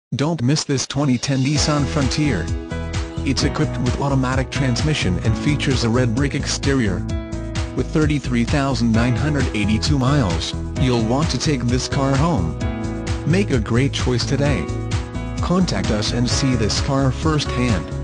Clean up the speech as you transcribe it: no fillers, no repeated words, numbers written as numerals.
Don't miss this 2010 Nissan Frontier. It's equipped with automatic transmission and features a red brick exterior. With 33,982 miles, you'll want to take this car home. Make a great choice today. Contact us and see this car firsthand.